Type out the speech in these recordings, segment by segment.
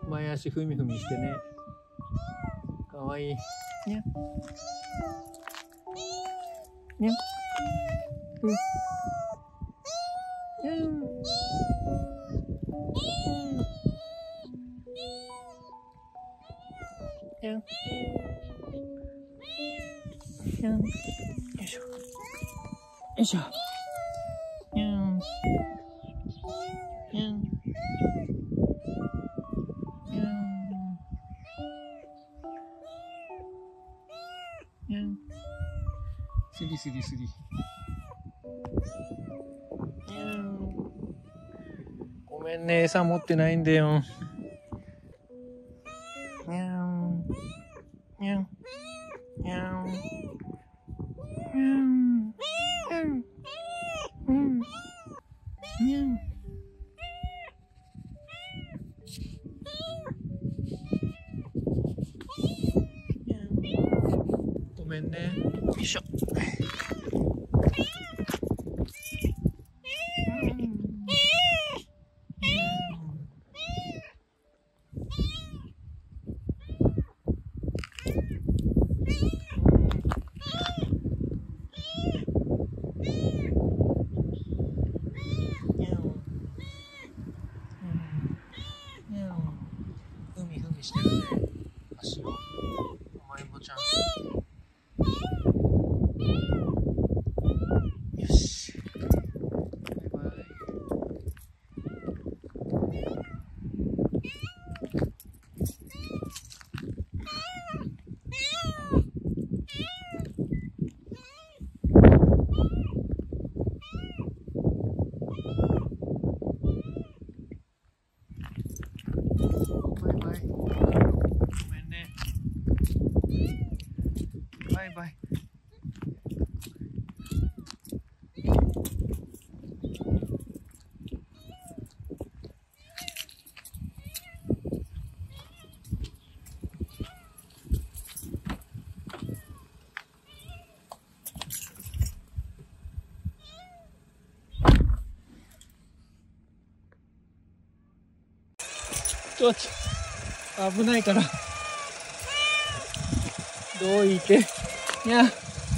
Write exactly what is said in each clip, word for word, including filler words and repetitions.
前足ふみふみしてね。かわいい。にゃ。にゃ。うん。にゃん。にゃん。にゃん。よいしょ。よいしょ。にゃん。にゃん。にゃん。にゃん。すりすりすり。にゃん。ごめんね、餌持ってないんだよ。にゃん。にゃん。にゃん。にゃん。にゃん。うん。にゃん。ごめんね。よいしょ。ふみふみしてるね。足を。おまえもちゃん。よし。バイバイ。バイバイ。ごめんね。バイバイ。ちょっと危ないからどいて。にゃ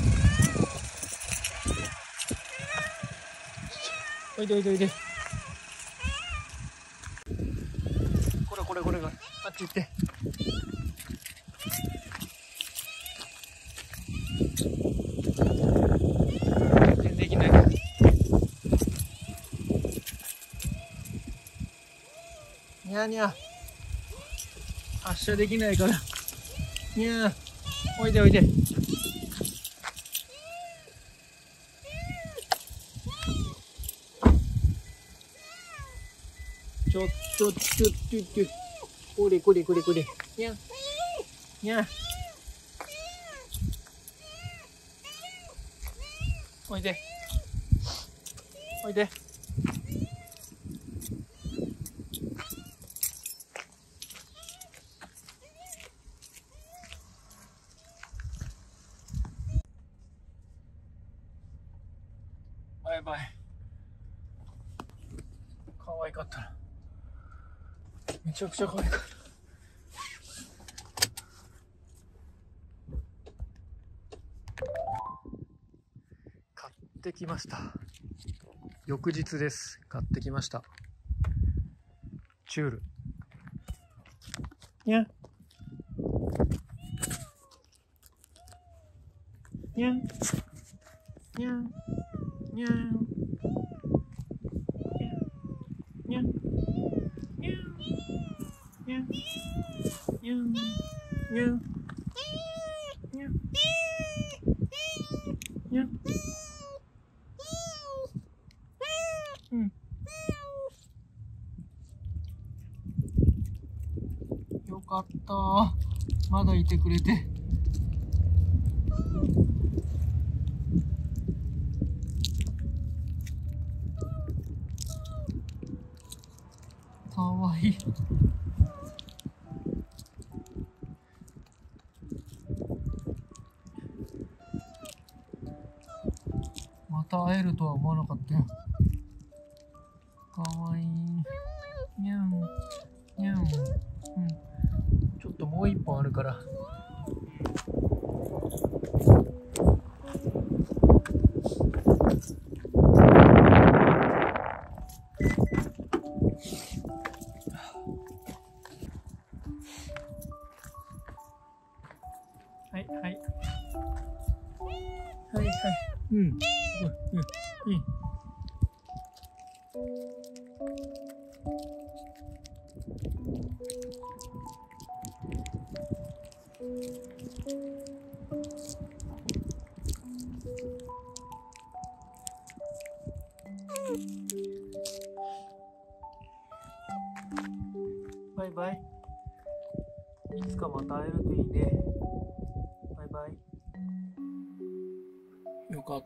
おいでおいでおいで。これこれこれがあっち行って。全然できない。にゃにゃ発射できないから。にゃおいでおいで。ちょっとちょっとちょっとこれこれこれこれ。にゃにゃおいでおいで。バイバイ。可愛かったな。めちゃくちゃ可愛かった。買ってきました。翌日です。買ってきました。チュール。にゃん。にゃん。にゃん。にゃん。にゃん。にゃん。にゃん。にゃん。にゃん。にゃん。にゃん。にゃん。うん。よかった。まだいてくれて。かわいい。また会えるとは思わなかったよ。かわいい。にゃん。にゃん。うん。 もう一本あるから。はいはい。はいはい。うん。うん。うん。バイバイ。いつかまた会えるといいね。バイバイ。よかった。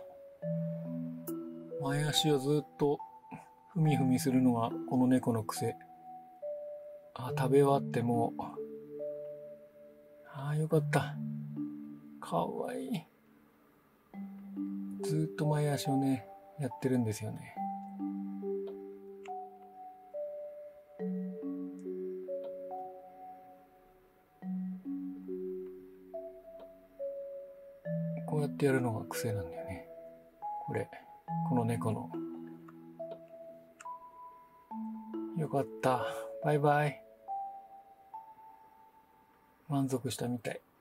前足をずっとふみふみするのがこの猫の癖。あ、食べ終わってもう。ああ、よかった。かわいい。ずっと前足をね、やってるんですよね。こうやってやるのが癖なんだよね。これ、この猫の。よかった。バイバイ。満足したみたい。